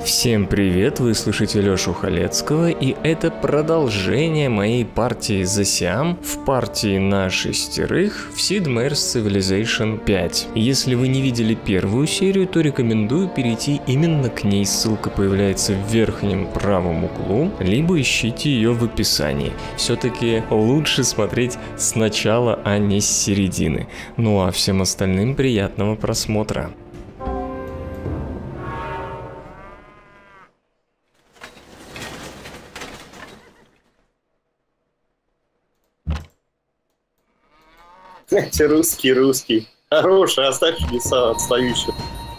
Всем привет, вы слышите Лёшу Халецкого, и это продолжение моей партии The Siam в партии на шестерых в Sid Meier's Civilization 5. Если вы не видели первую серию, то рекомендую перейти именно к ней, ссылка появляется в верхнем правом углу, либо ищите ее в описании. Все-таки лучше смотреть сначала, а не с середины. Ну а всем остальным приятного просмотра. Знаете, русский. Хороший, оставь чудеса отстающих.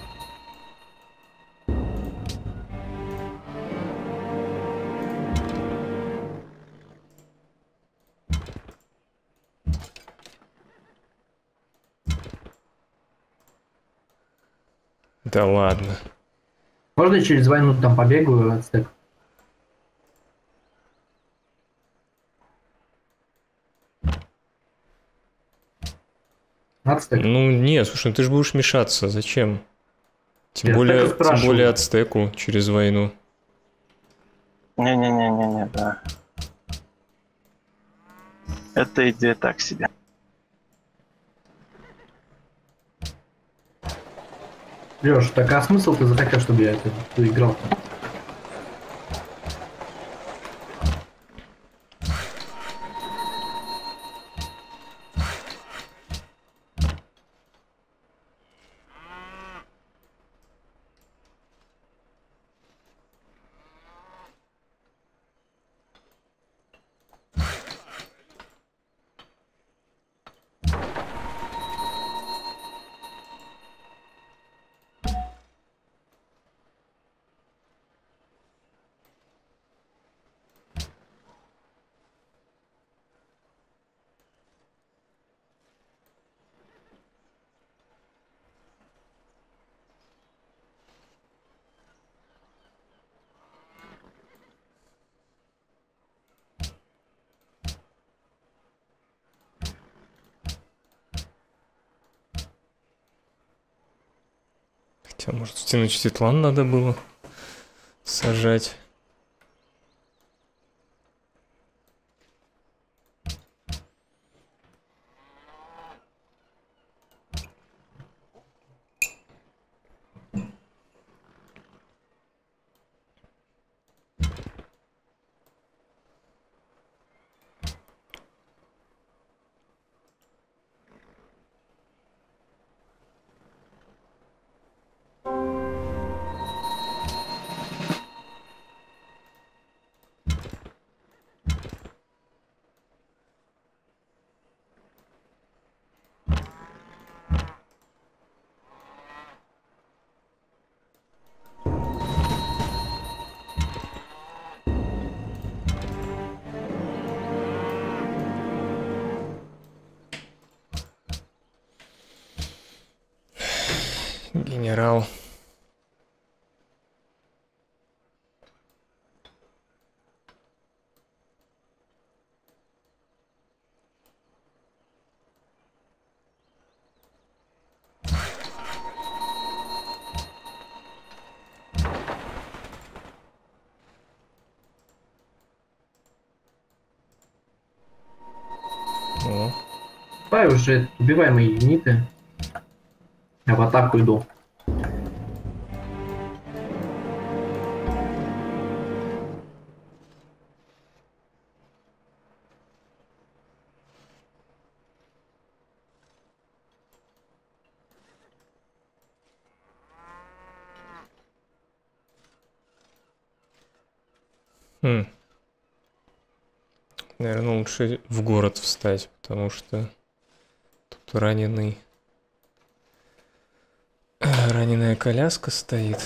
Да ладно. Можно я через войну там побегаю, ацтек? Ацтек? Ну нет, слушай, ты же будешь мешаться, зачем? Тем Я более ацтеку через войну. Не-не-не-не-не, да. Это идея так себе. Лёш, так а смысл ты захотел, чтобы я это играл? Хотя, может, в Теночтитлан надо было сажать. Генерал. О. Давай уже убивай мои юниты. Я в атаку иду. Наверное, лучше в город встать, потому что тут раненая коляска стоит.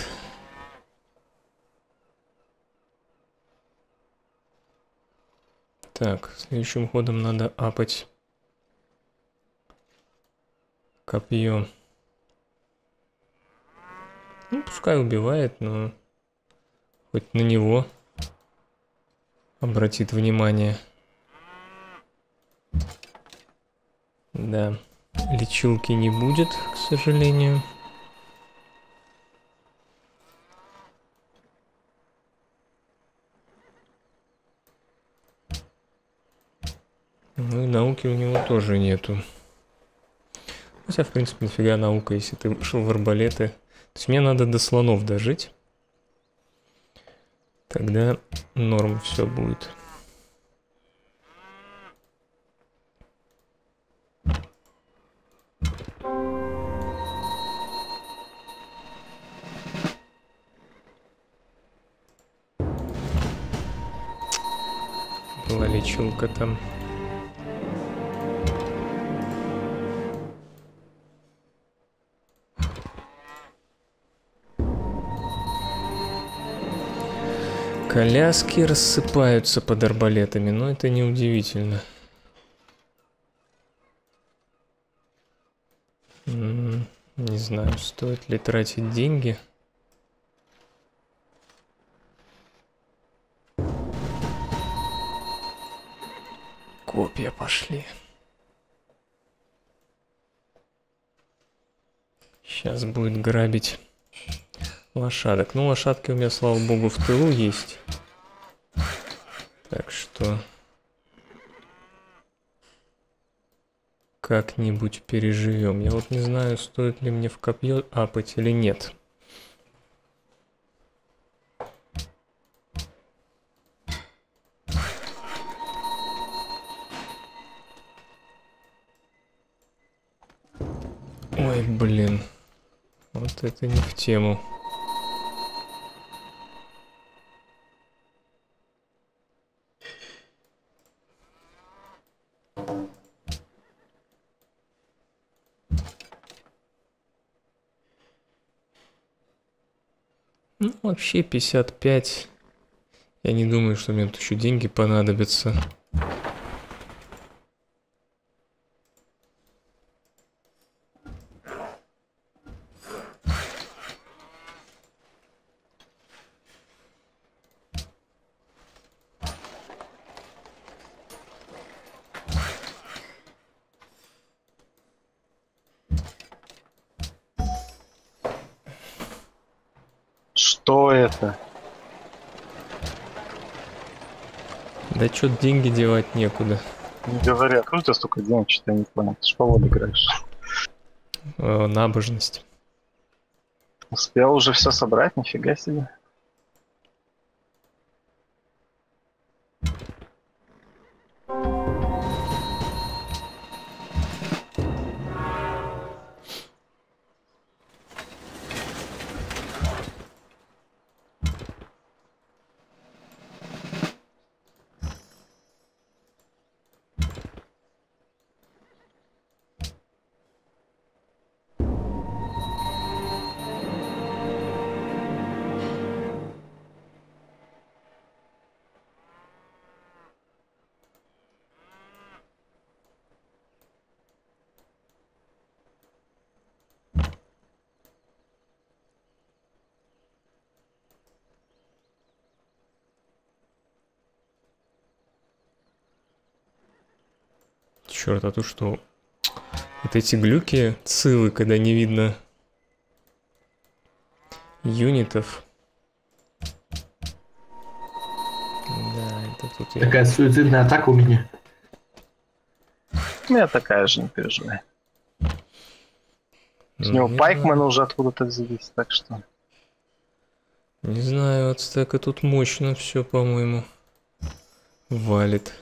Так, следующим ходом надо апать копье. Ну, пускай убивает, но хоть на него обратит внимание. Да, лечилки не будет, к сожалению. науки у него тоже нету. Хотя, в принципе, нафига наука, если ты вышел в арбалеты. То есть мне надо до слонов дожить. Тогда норм все будет. Была лечилка там. Коляски рассыпаются под арбалетами, но это неудивительно. Не знаю, стоит ли тратить деньги. Копья пошли. Сейчас будет грабить лошадок. Ну, лошадки у меня, слава богу, в тылу есть. Так что как-нибудь переживем. Я вот не знаю, стоит ли мне в копье апать или нет. Ой, блин. Вот это не в тему. Ну, вообще 55. Я не думаю, что мне тут еще деньги понадобятся. Что это? Да чё, деньги девать некуда. Не говори, откуда у тебя столько денег, что я не понял. Ты ж по воду играешь. Набожность. Успел уже все собрать, нифига себе. Черт, а тут что? Вот эти глюки цилы, когда не видно юнитов. Да, это тут я... Такая суицидная атака у меня. У меня такая же, не переживай. С него не пайкмены знаю. уже откуда-то взялись, так что... Не знаю, от стека тут мощно все, по-моему, валит.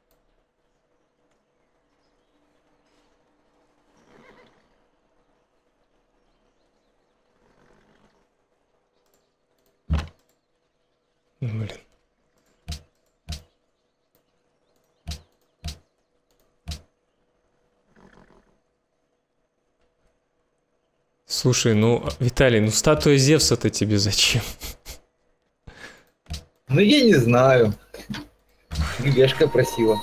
Блин. Слушай, ну, Виталий, ну статуя Зевса-то тебе зачем? Ну, я не знаю. Юлешка просила.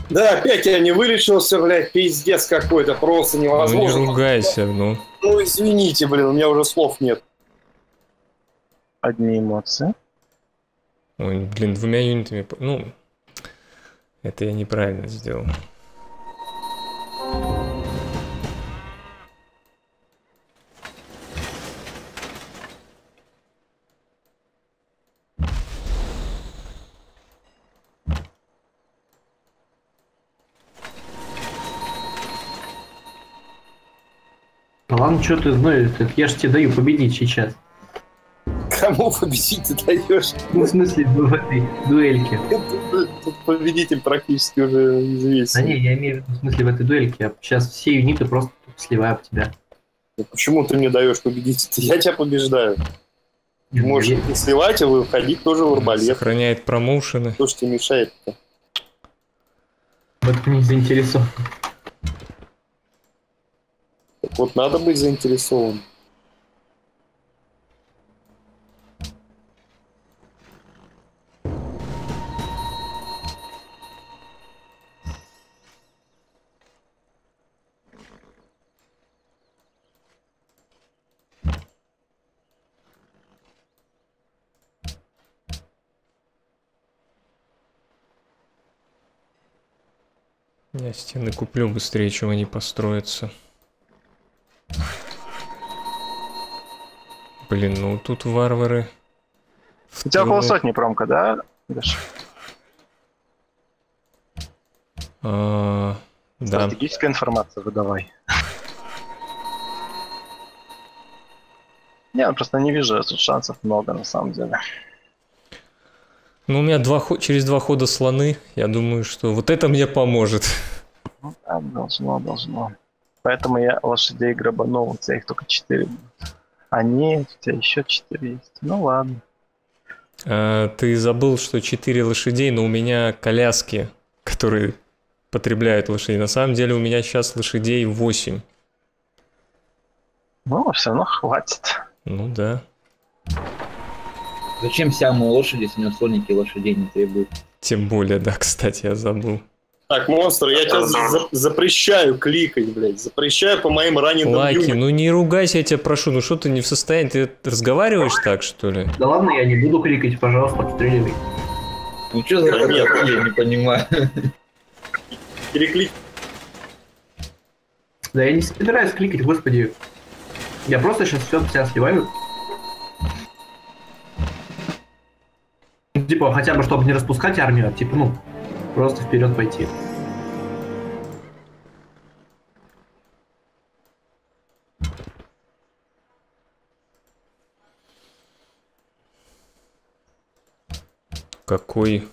Да, опять я не вылечился, блядь, пиздец какой-то, просто Ну не невозможно. ругайся, ну. Ну извините, блин, у меня уже слов нет. Одни эмоции. Ой, блин, 2 юнитами. Ну, это я неправильно сделал. Да ладно, что ты знаешь, так я же тебе даю победить сейчас. Кому победить ты даешь? Ну, в смысле, в этой дуэльке. Тут победитель практически уже Да известен. не, я имею в виду, в смысле, в этой дуэльке. Я сейчас все юниты просто сливаю об тебя. Почему ты мне даешь победить? Я тебя побеждаю. Не, ну, Можешь не сливать, а выходить тоже в арбалет. Сохраняет промоушены. Что ж тебе мешает-то? в этом не заинтересован. Так вот, надо быть заинтересован. Я стены куплю быстрее, чем они построятся. Блин, ну тут варвары. У тебя около Второе. 100 промка, да, Леш? Да. Стратегическая информация выдавай. Не, просто не вижу, тут шансов много на самом деле. Ну, у меня через 2 хода слоны. Я думаю, что вот это мне поможет. Ну, да, должно. Поэтому я лошадей грабанул, у тебя их только 4 будет. А нет, у тебя еще 4 есть. Ну ладно. Ты забыл, что 4 лошадей, но у меня коляски, которые потребляют лошадей. На самом деле у меня сейчас лошадей 8. Ну, все равно хватит. Ну да. Зачем Сиаму лошади, если у него слоники лошадей не требуют? Тем более, да, кстати, я забыл. Так, монстр, я тебя запрещаю кликать, блядь. Запрещаю по моим раненым Лаки, юнитам. ну не ругайся, я тебя прошу. Ну что ты не в состоянии? Ты разговариваешь так, что ли? Да ладно, я не буду кликать, пожалуйста, обстреливай. Ну что за Нет. такое, я не понимаю. Переклик. Да я не собираюсь кликать, господи. Я просто сейчас все от себя сливаю. Типа, хотя бы, чтобы не распускать армию, а типа, ну, просто вперед пойти. Какой?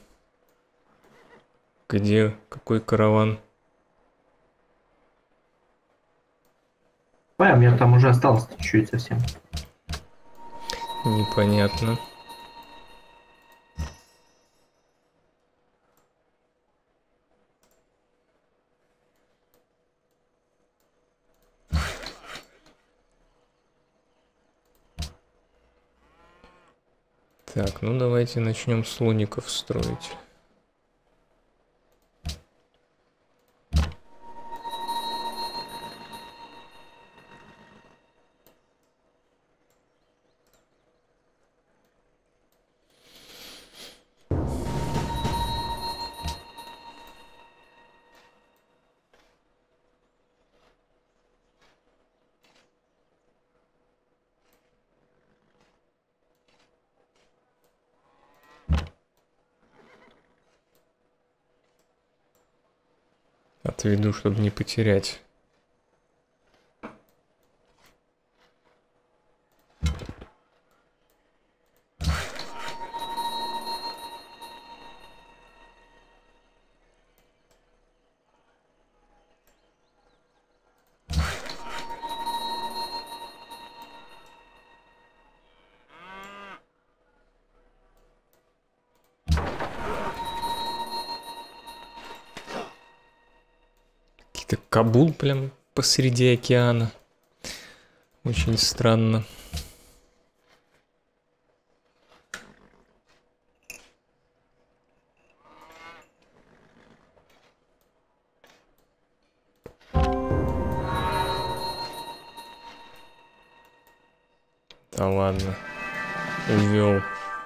Где? Какой караван? Ой, у меня там уже осталось чуть-чуть совсем. Непонятно. Так, ну давайте начнем слоников строить. Отведу, чтобы не потерять. Какие-то Кабул прям посреди океана. Очень странно. Да ладно. Увел.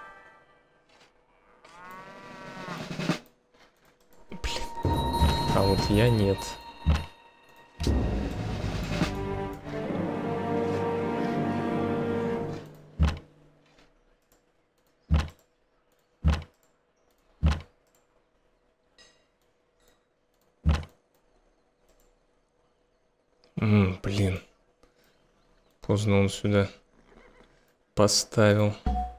Блин. А вот я нет. Блин. Поздно он сюда поставил.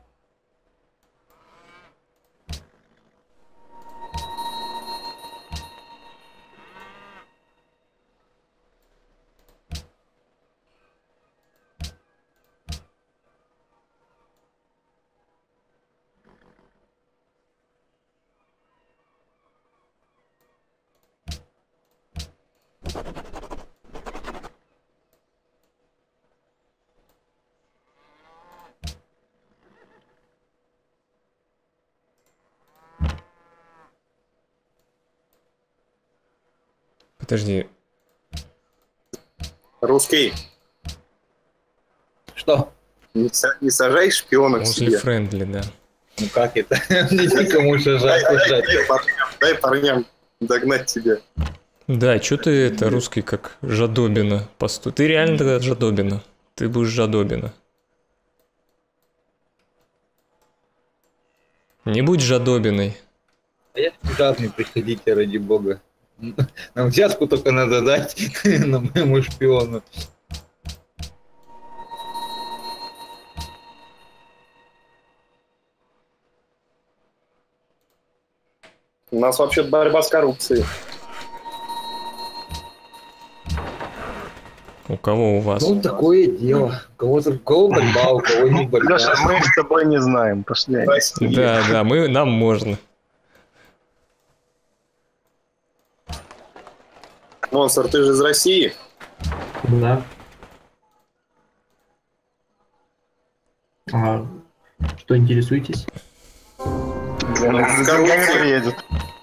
Подожди. Русский, Что? не сажай шпиона к Возле себе. френдли, да. Ну как это? Никому же Дай, жаль. дай парням догнать тебя. Да, что ты это, русский, как жадобина посту. Ты реально тогда жадобина. Ты будешь жадобина. Не будь жадобиной. А я жадный, приходите, ради бога. Нам взятку только надо дать на моему шпиону. У нас вообще борьба с коррупцией. У кого у вас? Ну, такое дело. У кого борьба, у кого не борьба. Леша, мы с тобой не знаем, пошли. Да, да, нам можно. Монстр, ты же из России? Да. А что, интересуетесь? Я не приедет.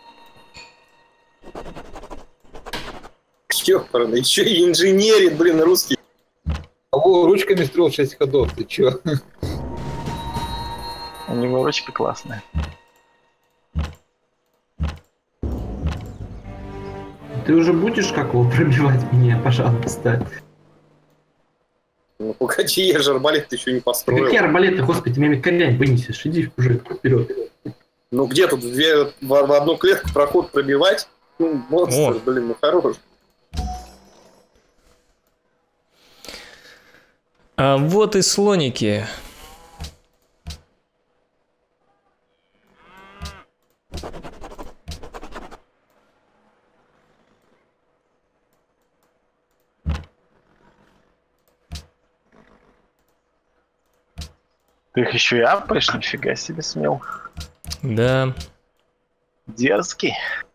Ёпарный, еще и инженерит, блин, русский. А во, ручками строил 6 ходов, ты чё? У него ручки классные. Ты уже будешь как его пробивать меня, пожалуйста? Ну погоди, я же арбалет еще не построил. Какие арбалеты, господи, ты меня конять вынесешь, иди уже вперед. Ну где тут в одну клетку проход пробивать? Ну, монстр, О. блин, ну хорош. А вот и слоники. Ты их еще и апаешь? Нифига себе смел. Да. Дерзкий.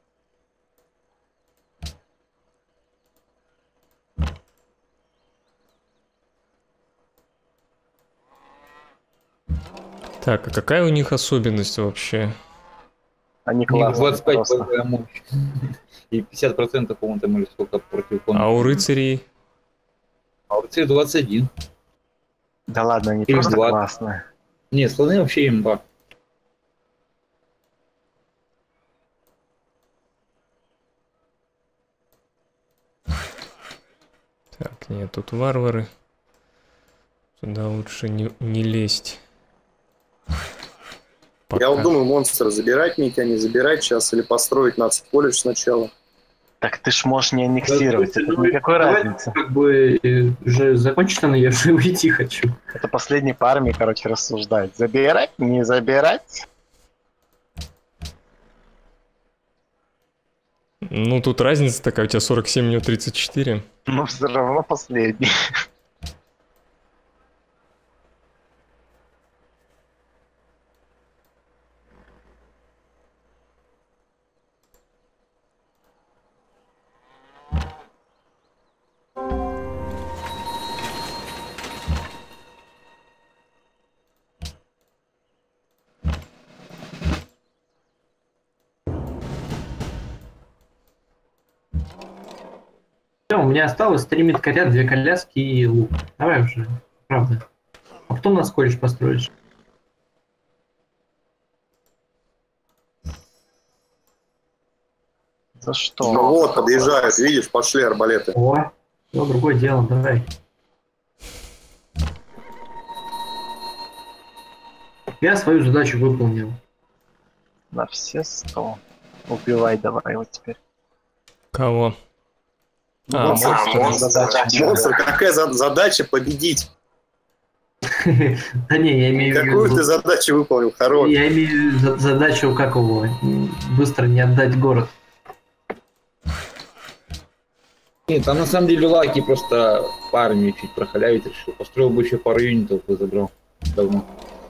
Так, а какая у них особенность вообще? Они У них классные 25 просто. боевая мощь. И 50%, по-моему, там или сколько против А у рыцарей? А у рыцарей 21. Да ладно, они Или просто 20. классные. Не, слоны вообще имба. Так, нет, тут варвары. Сюда лучше не лезть. Я вот Пока. думаю, монстр забирать меня, не забирать сейчас или построить нацколледж сначала. Так ты ж можешь не аннексировать, это никакой Давай разницы. как бы уже закончено, но я уже уйти хочу. Это последний по армии, короче, рассуждать. Забирать, не забирать? Ну, тут разница такая, у тебя 47, у него 34. Но все равно последний. Всё, у меня осталось 3 медкаря, 2 коляски и лук. Давай уже, правда. потом нас колледж построишь. За что? Ну вот, подъезжают, видишь, пошли арбалеты. О, ну, другое дело, давай. Я свою задачу выполнил. На все 100. Убивай давай вот теперь. Кого? Монстр, какая задача победить? Да не, я имею в Какую ты виду... задачу выполнил, хорош? Я имею задачу, как его, быстро не отдать город. Нет, там на самом деле Лаки просто армию чуть прохалявить решил. Построил бы еще пару юнитов и забрал. Давно.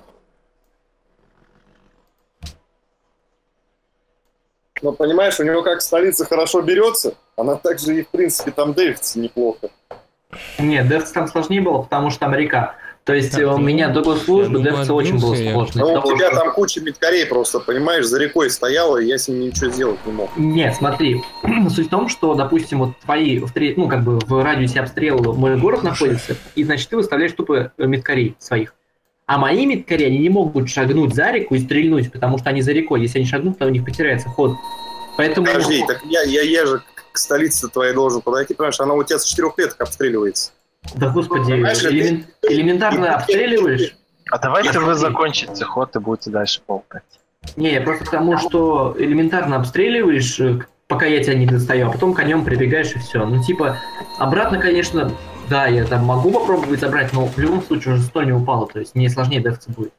Но понимаешь, у него как столица хорошо берется, она также и в принципе там дефится неплохо. Нет, Дефс там сложнее было, потому что там река. То есть у меня до госслужбы Дефс очень было сложно. Ну, у тебя там куча медкарей просто, понимаешь, за рекой стояла, и я с ними ничего сделать не мог. Нет, смотри, суть в том, что, допустим, вот твои, ну, как бы в радиусе обстрела мой город находится, и, значит, ты выставляешь тупо медкарей своих. А мои медкари, они не могут шагнуть за реку и стрельнуть, потому что они за рекой. Если они шагнут, то у них потеряется ход. Поэтому... Подожди, так я же к столице твоей должен подойти, понимаешь, она у тебя с 4 клеток обстреливается. Да господи, элементарно обстреливаешь? А давайте вы закончите ход и будете дальше болтать. Не, я просто к тому, что элементарно обстреливаешь, пока я тебя не достаю, а потом конем прибегаешь и все. Ну, типа, обратно, конечно, да, я там могу попробовать забрать, но в любом случае уже 100 не упало, то есть мне сложнее дефться будет.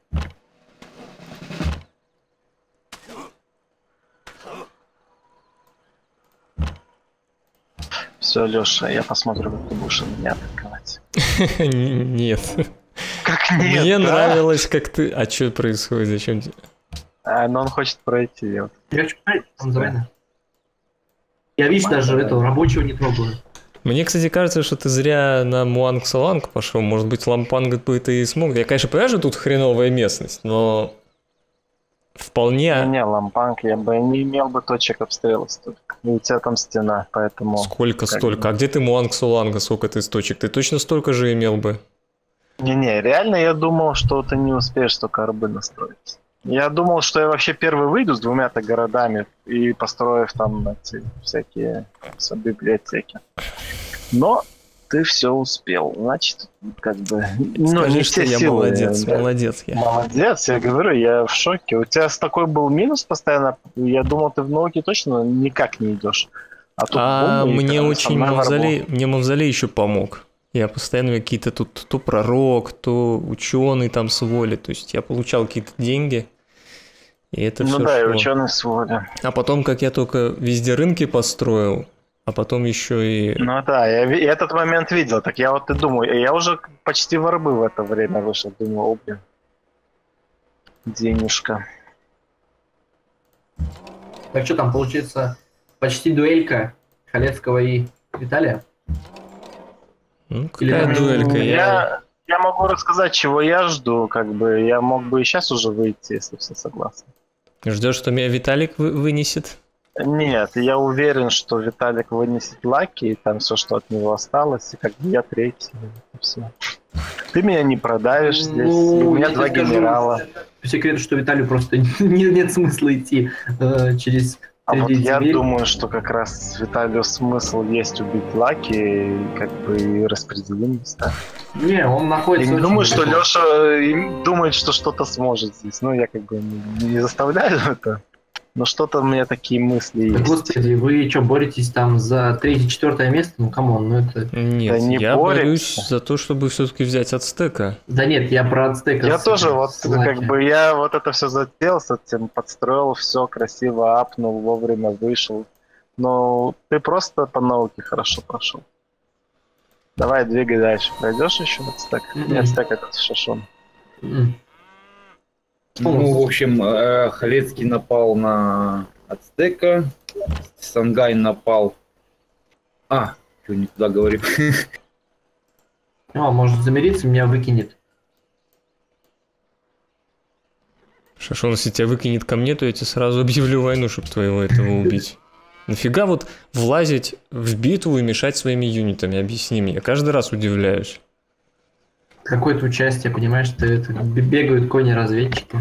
Все, Леша, я посмотрю, как ты будешь меня атаковать. Нет. Как нет? Мне нравилось, как ты... А что происходит? Зачем? Но он хочет пройти. Я хочу пройти, он зря. Я, видишь, даже этого рабочего не трогаю. Мне, кстати, кажется, что ты зря на Муанг-Саланг пошел. Может быть, Лампанг бы ты и смог. Я, конечно, понимаю, что тут хреновая местность, но вполне... Не, Лампанг, я бы не имел бы точек обстрела столько. И у тебя там стена, поэтому... Сколько столько? А где ты Муанг-Саланга? Сколько ты точек? Ты точно столько же имел бы? Не, реально я думал, что ты не успеешь столько арбы настроить. Я думал, что я вообще первый выйду с 2-то городами и построив там эти всякие библиотеки. Но ты все успел. Значит, как бы... Скажи, не что все я силы, молодец, да. молодец я. Молодец, я говорю, я в шоке. У тебя такой был минус постоянно. Я думал, ты в науке точно никак не идешь. А тут бум, мне очень мавзолей... мне Мавзолей еще помог. Я постоянно какие-то тут то пророк, то ученый там с воли. То есть я получал какие-то деньги. И это все да, шло. и ученый с воли. А потом, как я только везде рынки построил, а потом еще и... Ну да, я этот момент видел. Так я вот и думаю, я уже почти в арбы в это время вышел. Думаю, о, блин, денежка. Так что там, получается, почти дуэлька Халецкого и Виталия? Ну, какая дуэлька? Я могу рассказать, чего я жду. Как бы я мог бы и сейчас уже выйти, если все согласны. Ждешь, что меня Виталик вынесет? Нет, я уверен, что Виталик вынесет Лаки, и там все, что от него осталось, и как бы я третий, и все. Ты меня не продавишь здесь, Ну, у меня я 2 тебе скажу генерала. По секрету, что Виталию просто нет смысла идти через... А вот 9 я земель. думаю, что как раз Виталию смысл есть убить Лаки, и как бы и распределим места. Не, он Я находится... не очень думаю, что далеко. Леша думает, что что-то сможет здесь. Ну, я как бы не заставляю это. Но что-то у меня такие мысли Да, есть. господи, вы что, боретесь там за 3-4 место? Ну, камон, ну это... Нет, Да не я борется. борюсь за то, чтобы все-таки взять Ацтека. Да нет, я про Ацтека. Я тоже вот Лаки. как бы я вот это все затеял с этим, подстроил все красиво, апнул, вовремя вышел. Но ты просто по науке хорошо прошел. Давай, двигай дальше. Пройдешь еще Ацтек? Мгм. Не Ацтек, это Шашон. М. Ну, в общем, Халецкий напал на Ацтека, Сангай напал... что не туда говорю. О, может замириться, меня выкинет. Шашон, если тебя выкинет ко мне, то я тебе сразу объявлю войну, чтобы твоего этого убить. Нафига вот влазить в битву и мешать своими юнитами? Объясни мне. Я каждый раз удивляюсь. Какое-то участие, понимаешь, бегают кони-разведчики.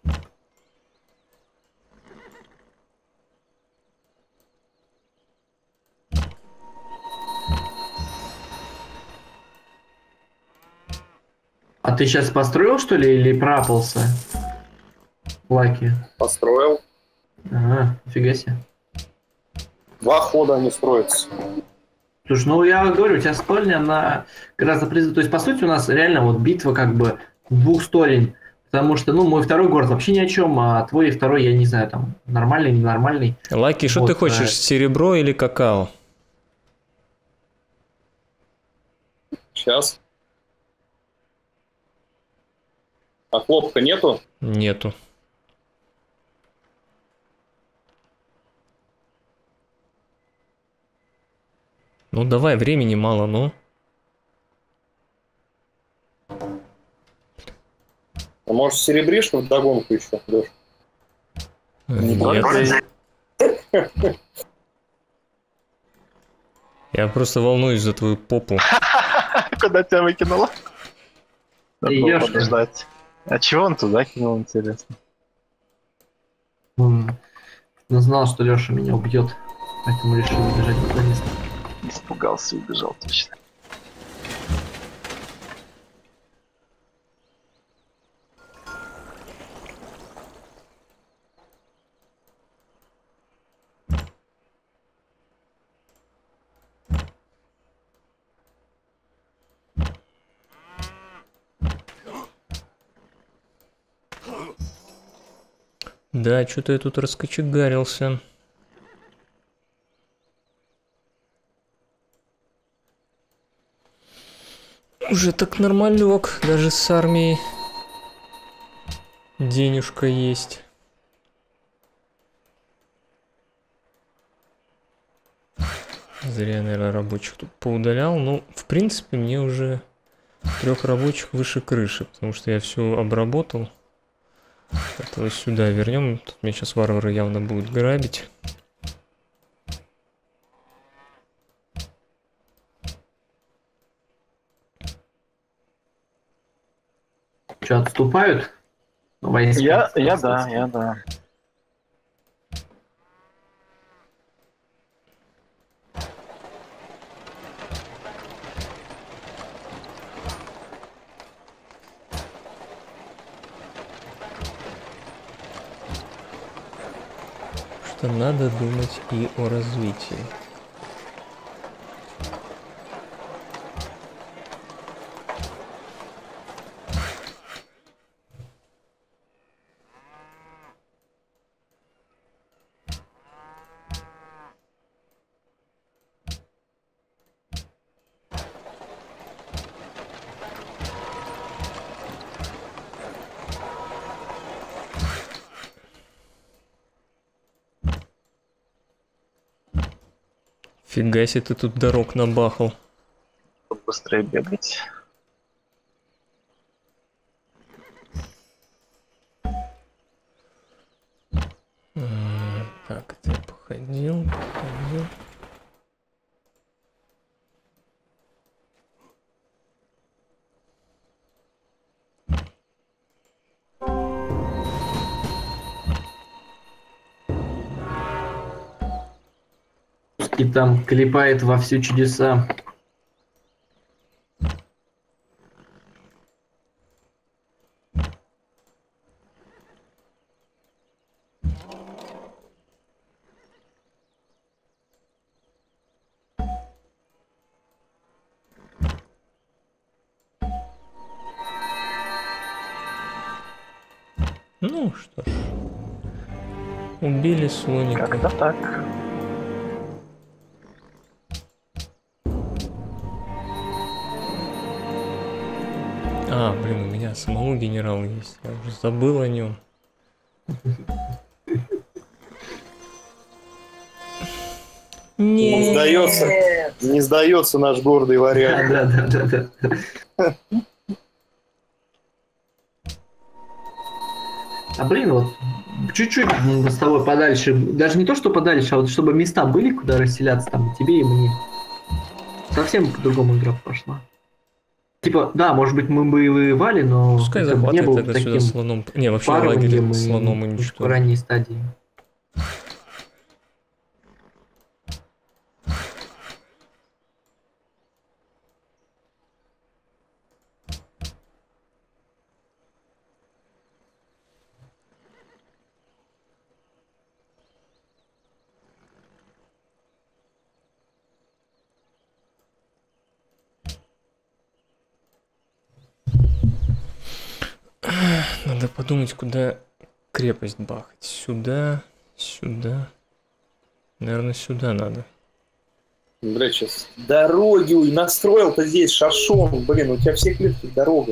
А ты сейчас построил, что ли, или проапался? Лаки. Построил. Ага, нифига себе. 2 хода они строятся. Слушай, ну я говорю, у тебя стольня, она гораздо призыв. То есть, по сути, у нас реально вот битва как бы 2 столень. Потому что, ну, мой второй город вообще ни о чем, а твой второй, я не знаю, там, нормальный, ненормальный. Лаки, что Вот, ты хочешь, серебро или какао? Сейчас. А хлопка нету? Нету. Ну давай, времени мало, ну. А может, серебришь вдогонку еще, Леш? Нет. Я просто волнуюсь за твою попу. Куда тебя выкинуло? Надо было Ёшка. подождать. А чего он туда кинул, интересно? Я знал, что Леша меня убьет, поэтому решил убежать в другое место. Испугался и убежал точно. Да, что-то я тут раскочегарился. Уже так нормалек, даже с армией денежка есть. Зря, наверное, рабочих тут поудалял. Ну, в принципе, мне уже 3 рабочих выше крыши, потому что я все обработал. Этого сюда вернем. Тут меня сейчас варвары явно будут грабить. Что, отступают? Войска? Я да. Что надо думать и о развитии. Фига себе ты тут дорог набахал. Чтобы быстрее бегать. Так, это я походил. И там клепает во все чудеса. Ну что ж. Убили слоника. Как-то так. А, блин, у меня самого генерал есть. Я уже забыл о нем. Не сдается, не сдается наш гордый варяг. Да. А блин, вот чуть-чуть с тобой подальше, даже не то, что подальше, а вот чтобы места были, куда расселяться там и тебе, и мне. Совсем по-другому игра пошла. Типа, да, может быть, мы бы и воевали, но Пускай это бы не захватывает было тогда сюда таким слоном. Не, вообще парованием лагерь слоном и в уничтожен. ранней стадии. Надо подумать, куда крепость бахать. Сюда, сюда. Наверное, сюда надо. Бля, сейчас дороги настроил-то здесь, шашон, блин, у тебя все клетки дорога.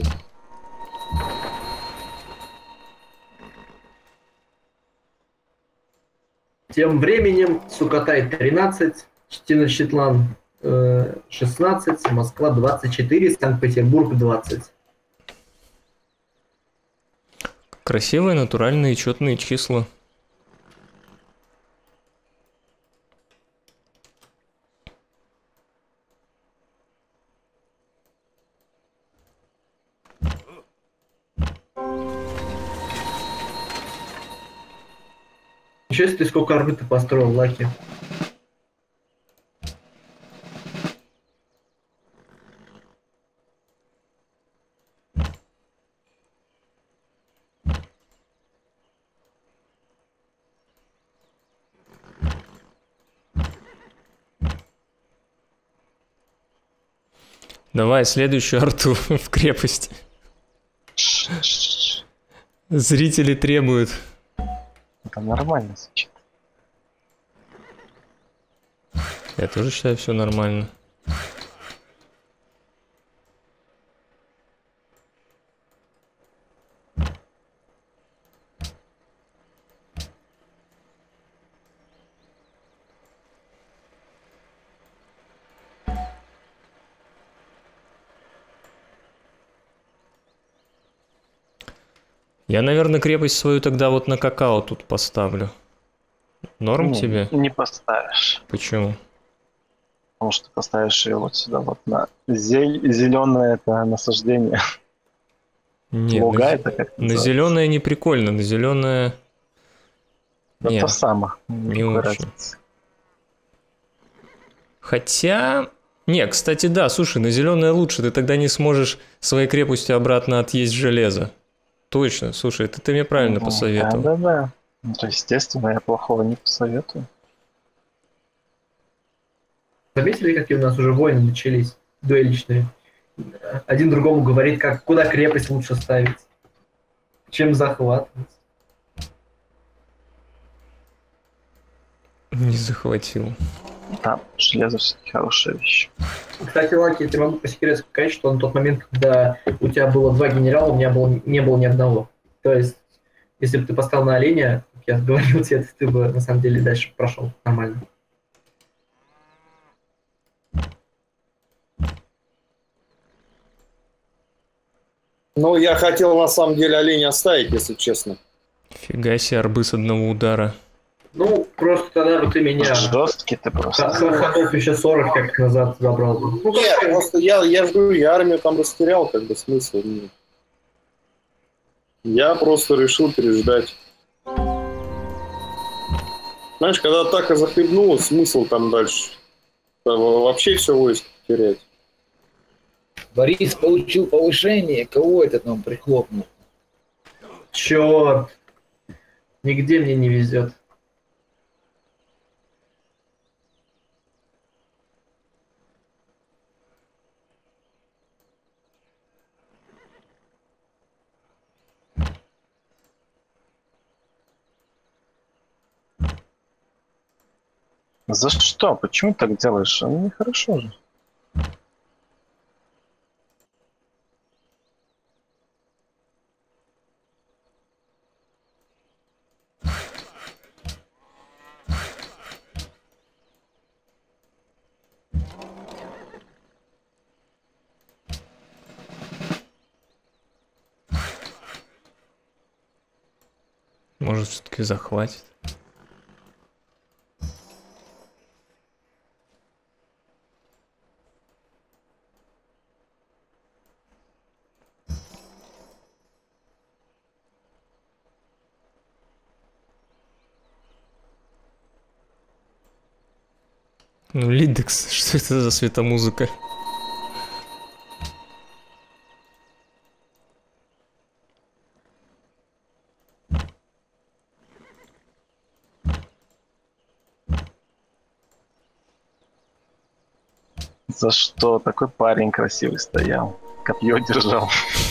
Тем временем Сукатай 13, Теночтитлан 16, Москва 24, Санкт-Петербург 20. Красивые, натуральные, четные числа. Ничего себе, ты сколько орбит ты построил, Лаки. Давай следующую арту в крепость. Зрители требуют. Это нормально звучит. Я тоже считаю, все нормально. Я, наверное, крепость свою тогда вот на какао тут поставлю. Норм Не, тебе? не поставишь. Почему? Потому что поставишь ее вот сюда, вот на зеленое это насаждение. Нет, Луга это как на называется? зеленое не прикольно, на зеленое... Да Нет, то самое. не Никакой очень. разницы. Хотя... Не, кстати, да, слушай, на зеленое лучше, ты тогда не сможешь своей крепостью обратно отъесть железо. Точно, слушай, это ты мне правильно посоветовал. Да. Ну, то, естественно, я плохого не посоветую. Заметили, какие у нас уже войны начались, дуэлищные? Один другому говорит, куда крепость лучше ставить, чем захватывать. Не захватил. Да, железо все-таки хорошая вещь. Кстати, Лаки, я тебе могу по секрету сказать, что на тот момент, когда у тебя было 2 генерала, у меня не было ни одного. То есть, если бы ты поставил на оленя, как я говорил тебе, ты бы на самом деле дальше прошел нормально. Ну, я хотел на самом деле оленя оставить, если честно. Фига себе, арбы с одного удара. Ну, просто тогда бы ты меня Жесткий ты просто. ходов еще 40 как назад забрал бы. Ну, Нет, просто я жду, я армию там растерял, как бы смысл. Я просто решил переждать. Знаешь, когда атака захлебнулась, смысл там дальше? Вообще все войско терять. Борис получил повышение, кого этот нам прихлопнул? черт, нигде мне не везет. За что? Почему так делаешь? Ну, нехорошо же. Может, все-таки захватит. Ну, Лидекс, что это за светомузыка? За что? Такой парень красивый стоял. Копье держал.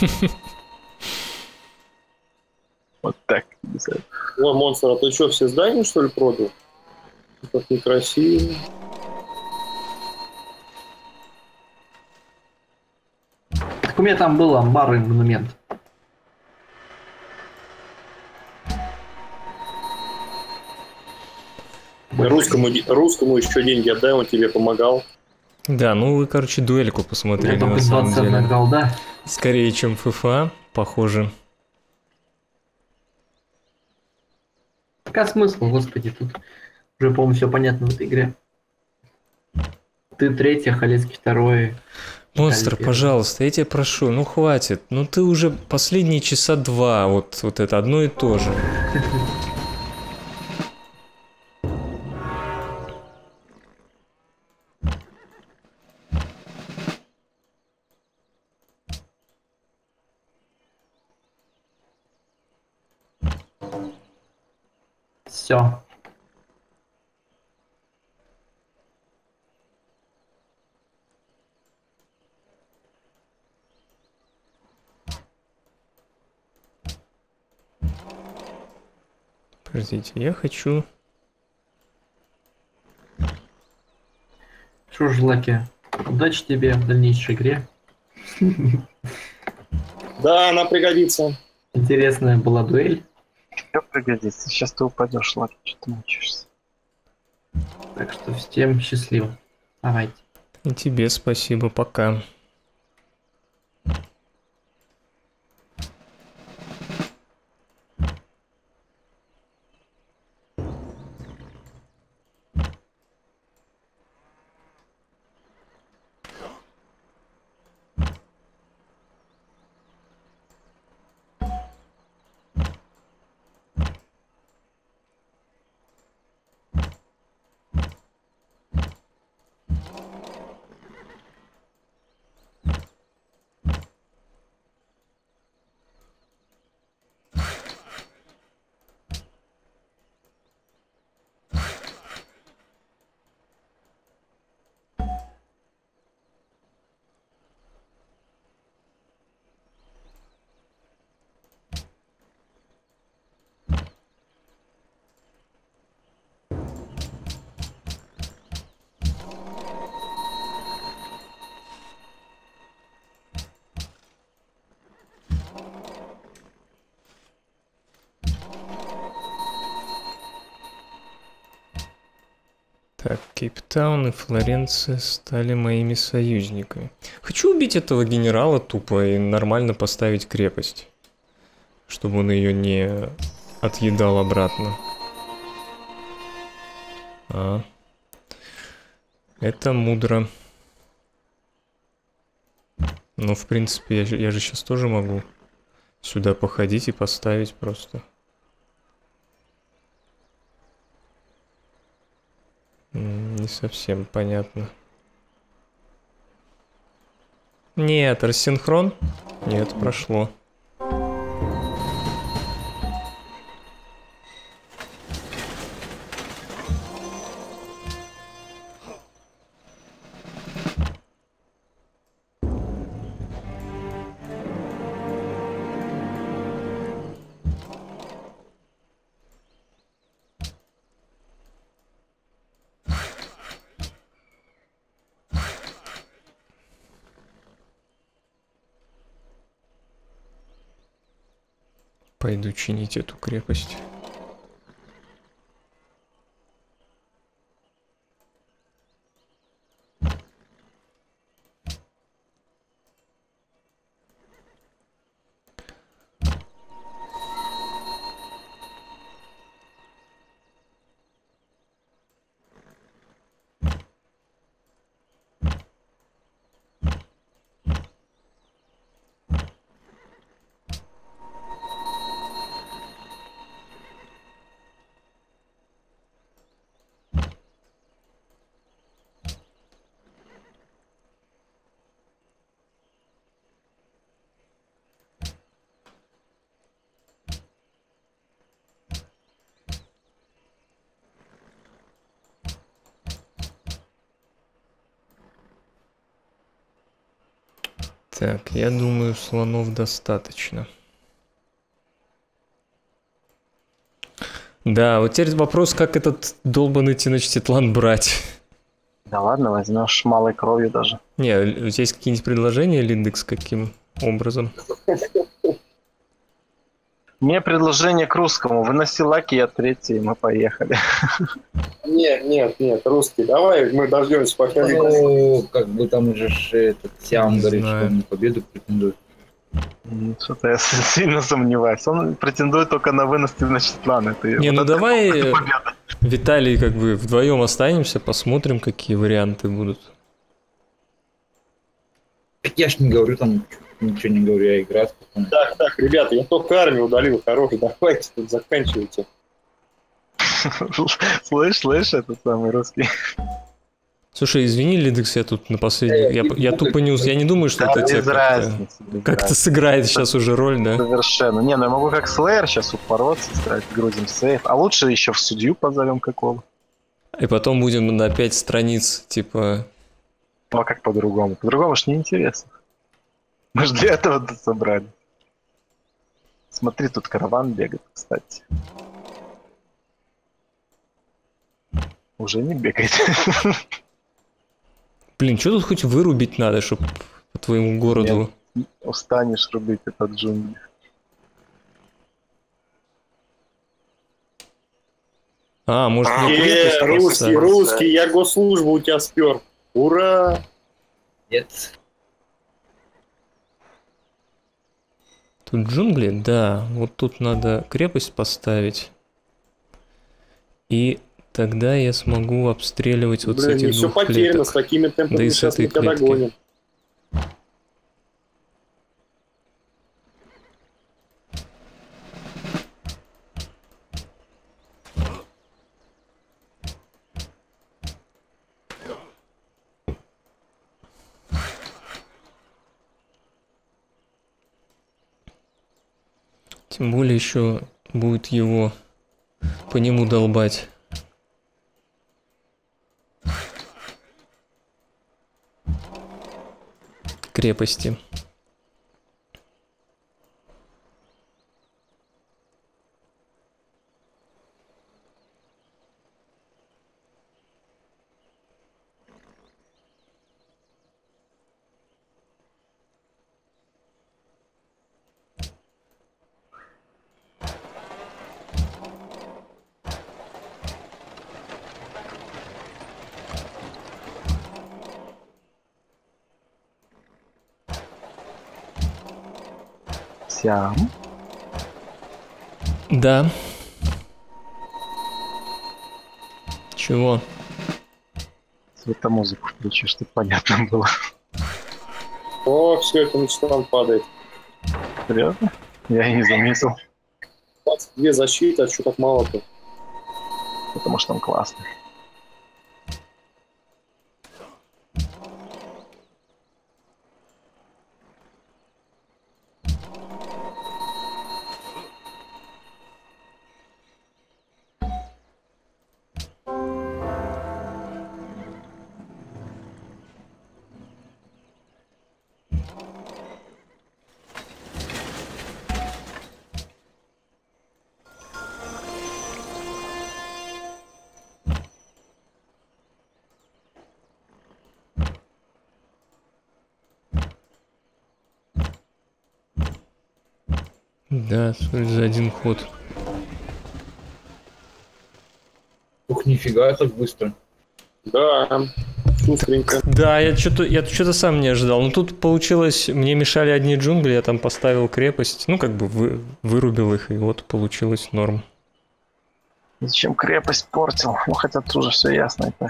Вот так. Ой, монстр, а ты что, все здания, что ли, продал? Как некрасиво. Так у меня там был амбар и монумент. Русскому еще деньги отдай, он тебе помогал. Да, ну вы, короче, дуэльку Я посмотрели только на самом 21 деле. голда. Скорее, чем ФФА, похоже. Какой смысл, господи, тут уже, по-моему, все понятно в этой игре. Ты третий, Халецкий второй. Монстр, Виталий первый. пожалуйста, я тебя прошу, ну хватит. Ну ты уже последние часа 2, вот это одно и то же. Все. Подождите, я хочу... Что ж, Лаки, удачи тебе в дальнейшей игре. Да, она пригодится. Интересная была дуэль. Все пригодится. Сейчас ты упадешь, ладно, что ты мучаешься. Так что всем счастливо. Давайте. И тебе спасибо, пока. Так, Кейптаун и Флоренция стали моими союзниками. Хочу убить этого генерала тупо и нормально поставить крепость, чтобы он ее не отъедал обратно. Это мудро. Ну, в принципе, я же сейчас тоже могу сюда походить и поставить просто. Не совсем понятно. Нет, рассинхрон? Нет, прошло. Пойду чинить эту крепость. Так, я думаю, слонов достаточно. Да, вот теперь вопрос, как этот долбанный Теночтитлан брать. Да ладно, возьмешь малой кровью даже. Не, у тебя есть какие-нибудь предложения, Линдекс, каким образом? Мне предложение к русскому. Выноси лаки от третьей, мы поехали. Нет, русский, давай мы дождемся, пока Ну, как бы там же этот Сиам Не говорит, что знаю. он на победу претендует. Что-то я сильно сомневаюсь. Он претендует только на вынос Теночтитлана. Не, ну давай, Виталий, как бы вдвоем останемся, посмотрим, какие варианты будут. Так я ж не говорю там, ничего не говорю, я играю спокойно. Так, ребята, я только армию удалил, хороший, давайте тут заканчивайте. Слышь, этот самый русский. Слушай, извини, Линдекс, я тут на последний... Я тупо не... Я не думаю, что Да, это тебе без разницы. как-то сыграет сейчас уже роль, да? Совершенно. Не, ну я могу как Слэйр сейчас упороться, стать грузим сейф. А лучше еще в судью позовем какого. И потом будем на 5 страниц, типа... Ну а как по-другому? По-другому ж неинтересно. Мы же для этого тут собрали. Смотри, тут караван бегает, кстати. Уже не бегает. Блин, что тут хоть вырубить надо, чтобы по твоему городу... Устанешь рубить этот джунгли. А, может, мне крепость поставить? Русский, я госслужбу у тебя спер. Ура! Нет. Тут джунгли? Да. Вот тут надо крепость поставить. И тогда я смогу обстреливать вот с Блин, этих не все двух потеряно, клеток. с такими темпами Да и с сейчас этой мы тебя клетки. догоним. Тем более еще будет его по нему долбать. Крепости. Сиам. Да. Чего? Светомузыку включи, чтобы понятно было. О, все, это начинал падает. Серьезно? Я и не заметил, 22 защиты, а что так мало-то? потому что он классный. Да, за один ход. Ух, нифига, так быстро. Да, шустренько. Да, я что-то сам не ожидал. Но тут получилось, мне мешали одни джунгли, я там поставил крепость, ну как бы вырубил их, и вот получилось норм. Зачем крепость портил? Ну хотя тут уже все ясно и так.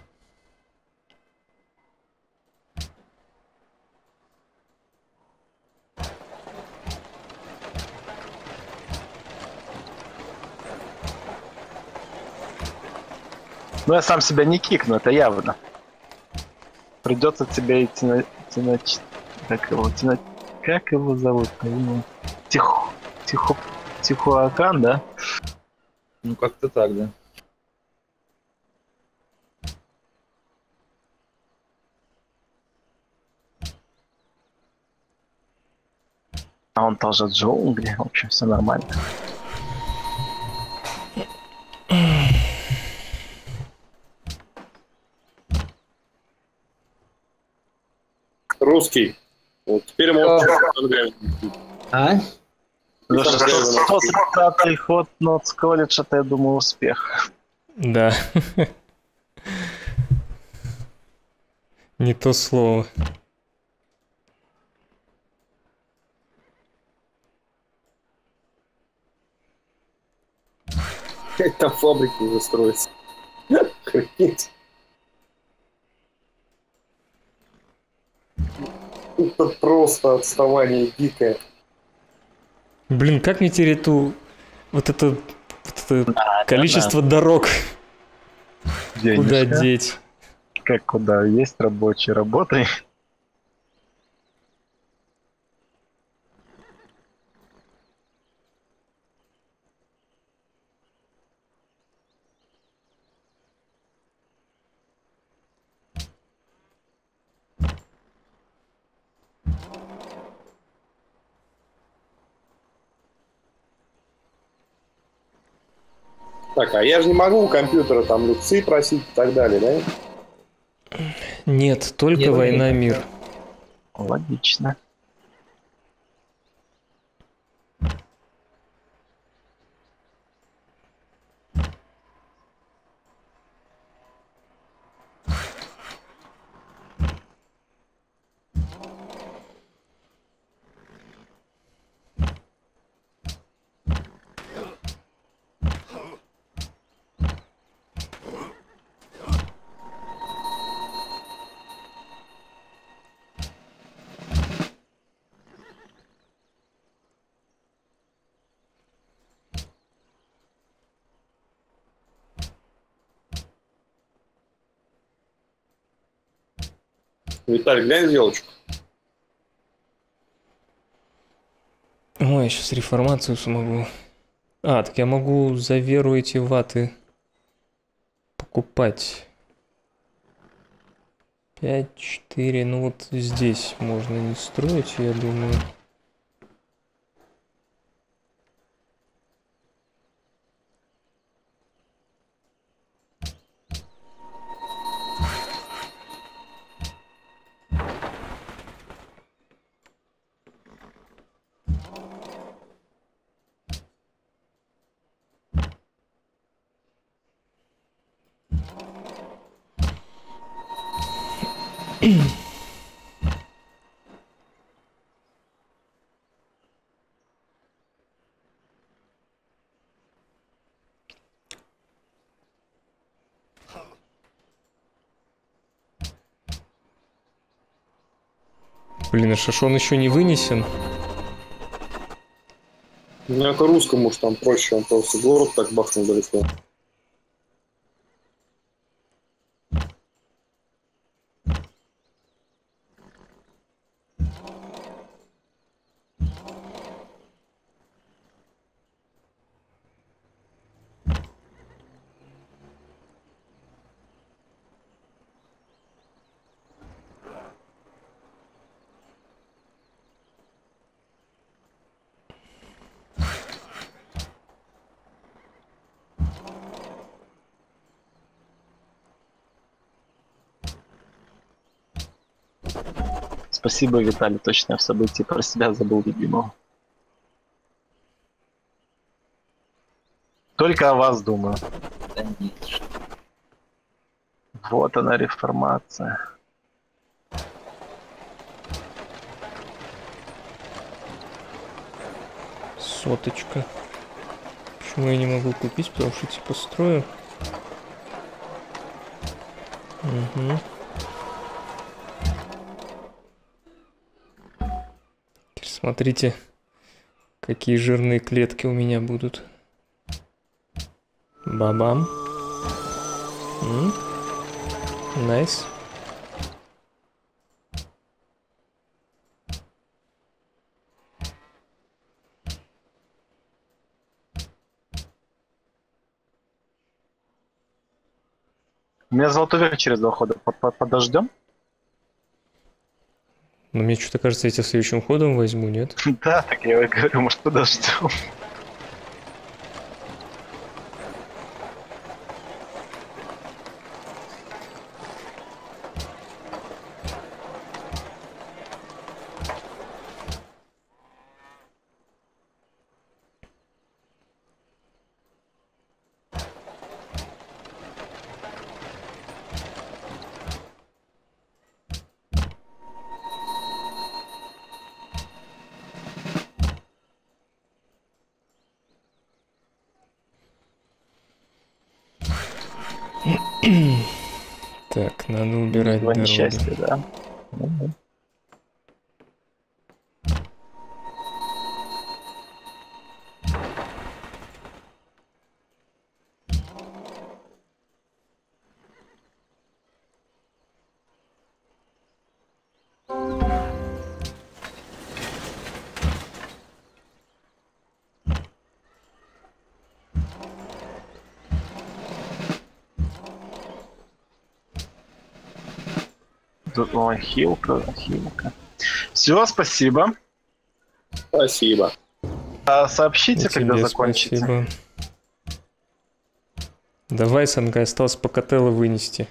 Ну я сам себя не кикну, это явно. Придется тебе идти на... Как его зовут? Тихуакан, да? Ну, как-то так, да. А он тоже джунгли, в общем, все нормально. Русский. Вот теперь можно... А? За 630-й ход Нотс Колледж, это, я думаю, успех. Да. Не то слово. Как там фабрики уже строятся. Охренеть. Это просто отставание дикое. Блин, как мне теперь вот это количество дорог куда Денежка. деть? Как куда? Есть рабочие, работай. Так, а я же не могу у компьютера там люксы просить и так далее, да? Нет, только Нет, война, нет. мир. Логично. Виталий, глянь сделочку. Ой, я сейчас реформацию смогу. А, так я могу за веру эти ваты покупать. 5-4, ну вот здесь можно не строить, я думаю. Блин, а шашон еще не вынесен. Ну, это русскому уж там проще, он просто город так бахнул далеко. Спасибо, Виталий, точно в событии про себя забыл любимого. Только о вас думаю. Да нет, что. Вот она, реформация. Соточка. Почему я не могу купить? Потому что типа строю. Угу. Теперь смотрите, какие жирные клетки у меня будут. Бабам. Найс. У меня золотой век через 2 хода. Подождем? Но мне что-то кажется, я тебя следующим ходом возьму, нет? Да, так я и говорю, может, подождем. Так, надо убирать Два дороги. несчастья, да. Мгм. Тут, ой, хилка. Все, спасибо. Спасибо. И Сообщите, когда тебе закончите. спасибо. Давай, Санкай, осталось по котелу вынести.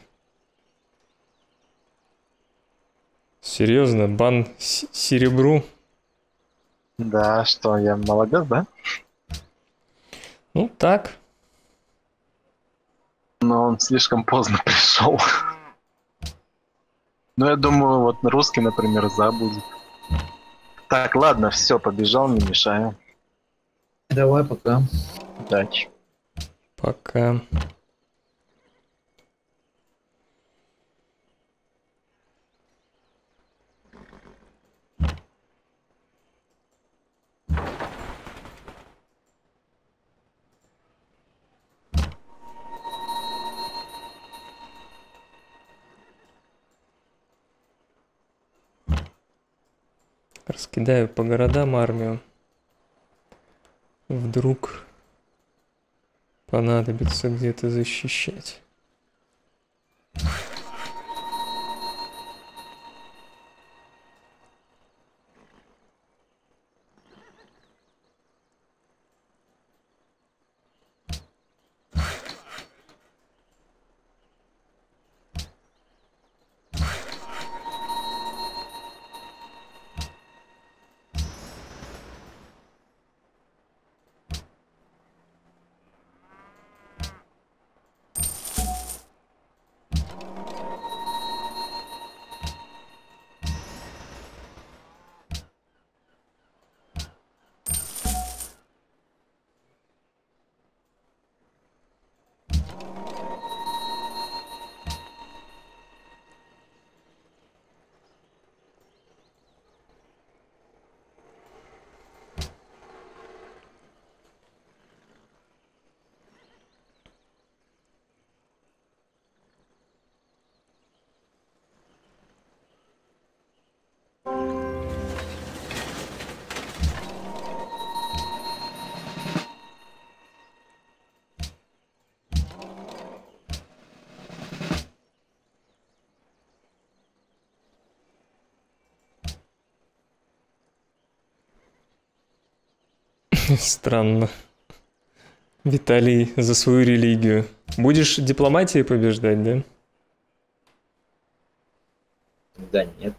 Серьезно, бан серебру? Да, что, я молодец, да? Ну, так. Но он слишком поздно пришел. Ну, я думаю, вот русский, например, забудет. Так, ладно, все, побежал, не мешаю. Давай, пока. Удачи. Пока. Раскидаю по городам армию. Вдруг понадобится где-то защищать. Странно. Виталий за свою религию. Будешь дипломатией побеждать, да? Да нет.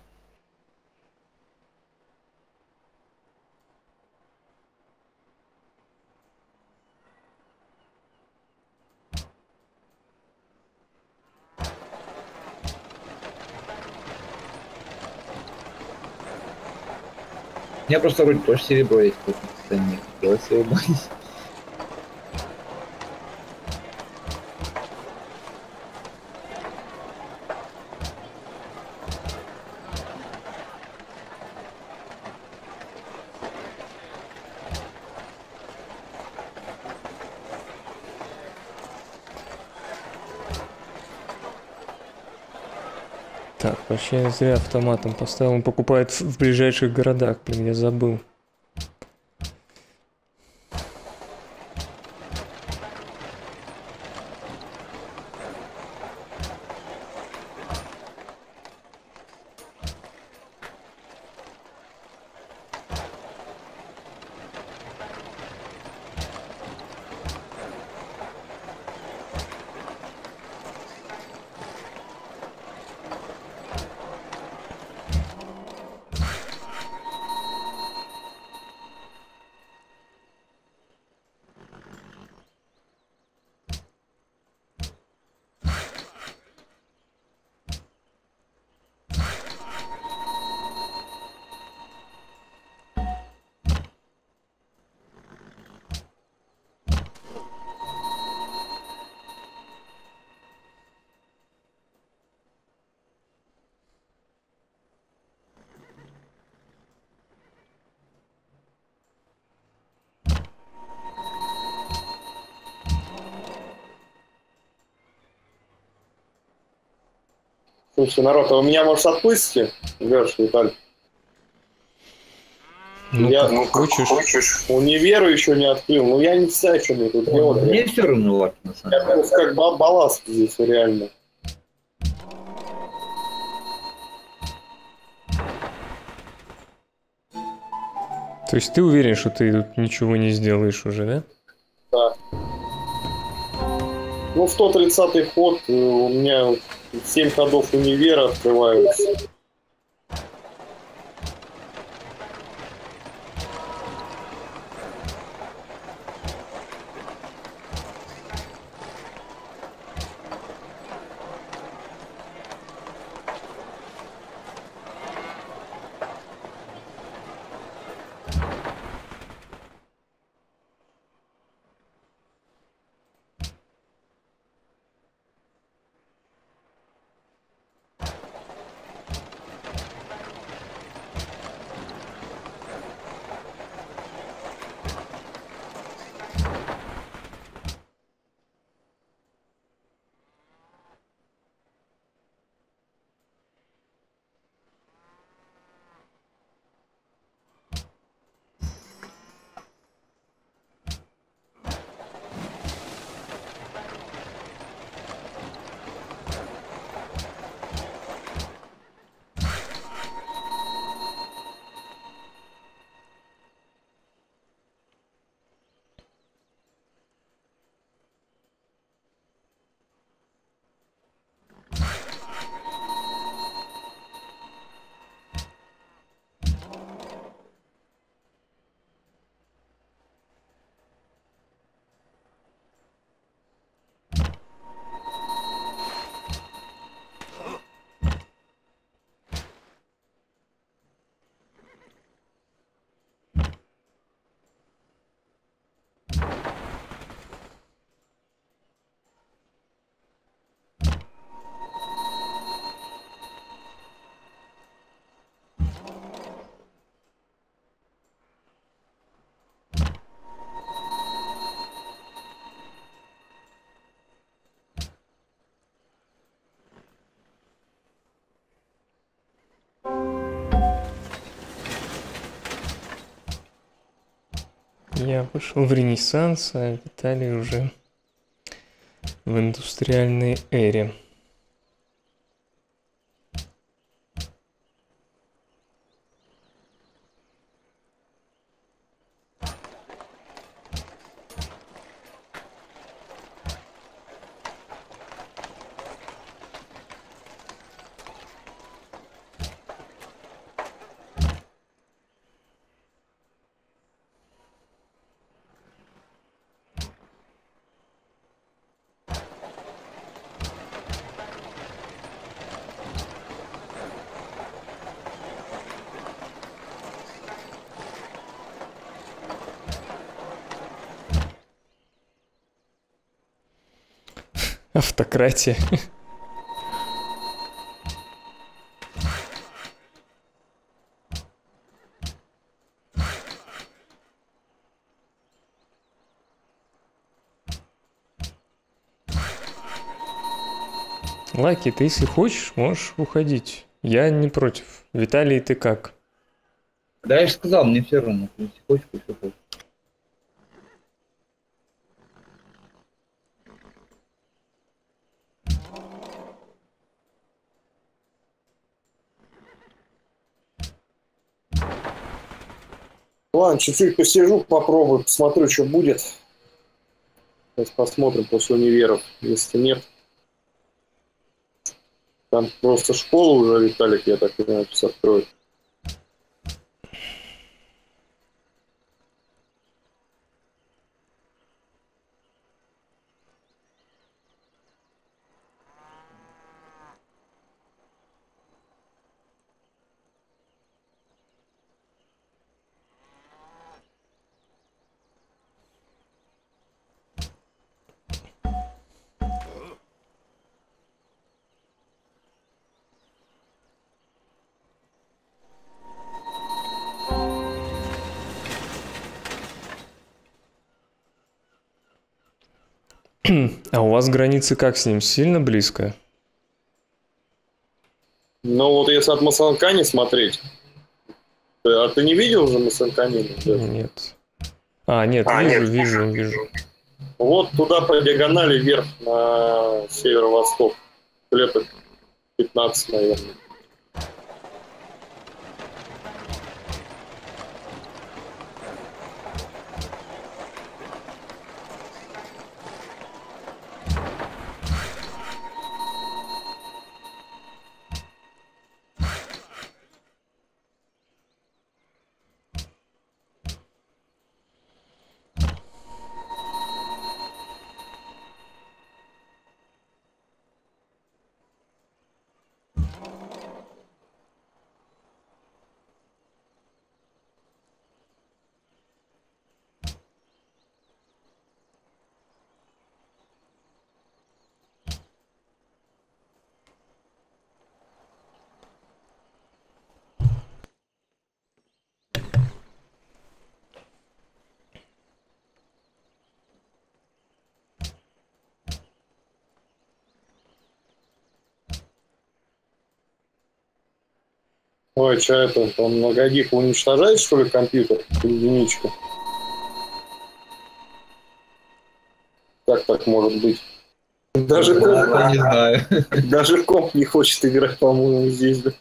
Я просто вроде тоже серебро есть, как-то не хотелось его брать. Так, вообще я зря автоматом поставил. Он покупает в ближайших городах. Блин, я забыл. Слушай, народ, а у меня, может, отпустите? Леш, Виталий. Ну, Я, как хочешь. Универ еще не открыл. Ну, я не знаю, что мне тут делать. Мне все равно, Лаки, на самом Я просто как балласт здесь, реально. То есть ты уверен, что ты тут ничего не сделаешь уже, да? Да. Ну, 130-й ход, у меня 7 ходов универа открываются. Я пошел в Ренессанс, а Виталий уже в индустриальной эре. Автократия. Лаки, ты если хочешь, можешь уходить. Я не против. Виталий, ты как? Да я же сказал, мне все равно. Если хочешь, пусть уходит. Ладно, чуть-чуть посижу, попробую, посмотрю, что будет. Сейчас посмотрим после универов. Если нет, там просто школу уже, Виталик, я так понимаю, сейчас откроет. А у вас границы как с ним? Сильно близко? Ну вот если от Масанкани смотреть, а ты не видел уже Масанкани? Нет. Нет, вижу. Вот туда по диагонали вверх на северо-восток. Лет 15, наверное. Ой, что это? Он многогик уничтожает, что ли, компьютер? Единичка. Как так может быть? Даже комп, не знаю. Даже комп не хочет играть, по-моему, здесь. Да?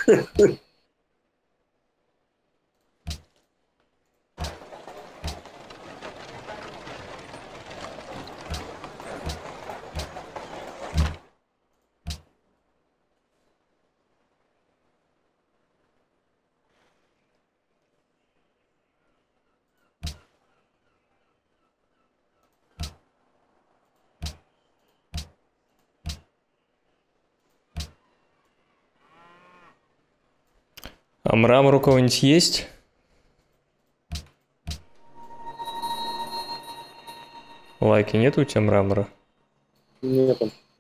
А мрамор у кого-нибудь есть? Лайки, нет у тебя мрамора? Нет.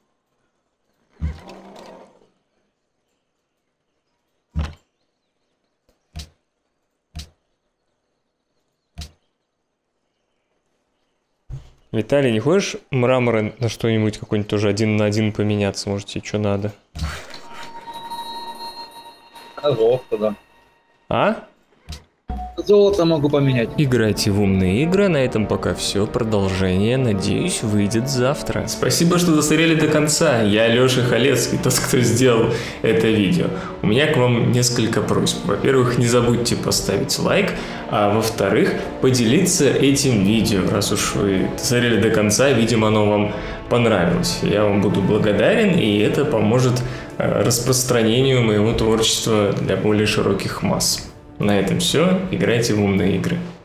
Виталий, не хочешь мрамора на что-нибудь какой-нибудь тоже 1 на 1 поменяться? Может, тебе что надо? Золото, да. А? Золото могу поменять. Играйте в умные игры. На этом пока все. Продолжение, надеюсь, выйдет завтра. Спасибо, что досмотрели до конца. Я Лёша Халецкий, тот, кто сделал это видео. У меня к вам несколько просьб. Во-первых, не забудьте поставить лайк, а во-вторых, поделиться этим видео. Раз уж вы досмотрели до конца, видимо, оно вам понравилось. Я вам буду благодарен, и это поможет распространению моего творчества для более широких масс. На этом все. Играйте в умные игры.